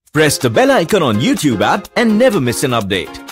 Press the bell icon on YouTube app and never miss an update.